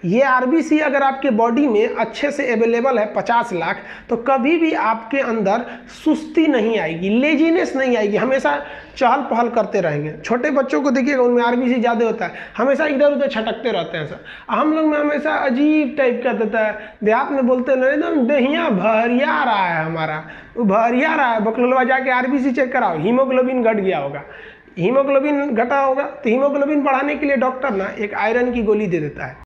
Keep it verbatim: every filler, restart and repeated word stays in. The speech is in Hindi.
ये आरबीसी अगर आपके बॉडी में अच्छे से अवेलेबल है पचास लाख, तो कभी भी आपके अंदर सुस्ती नहीं आएगी, लेजीनेस नहीं आएगी, हमेशा चहल पहल करते रहेंगे। छोटे बच्चों को देखिएगा, उनमें आरबीसी ज़्यादा होता है, हमेशा इधर उधर छटकते रहते हैं सर। हम लोग में हमेशा अजीब टाइप का देता है, देहात में बोलते हैं एकदम दहिया भरिया रहा है, हमारा वो भरिया रहा है। बकलोलवा जाके आरबीसी चेक कराओ, हीमोग्लोबिन घट गया होगा। हीमोग्लोबिन घटा होगा तो हीमोग्लोबिन बढ़ाने के लिए डॉक्टर ना एक आयरन की गोली दे देता है।